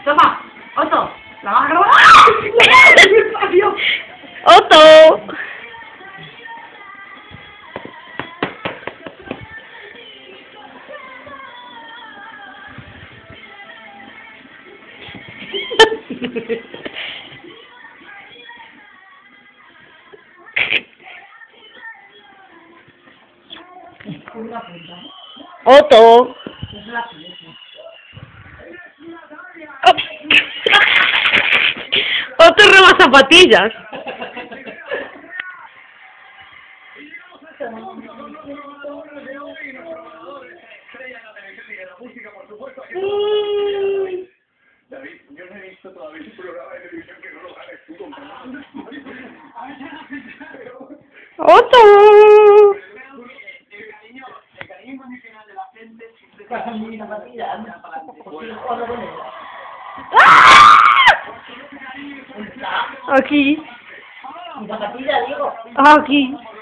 Toma, Otto, ¿la vas a grabar? ¡Adiós! ¡Otto! Una punta. Otto. Es la punta. Otto roba zapatillas. David, yo no he visto todavía un programa de televisión que no lo hagas tú con Otto. el cariño incondicional de la gente siempre Pasa mi zapatilla. Aquí. Mi zapatilla, digo. Aquí.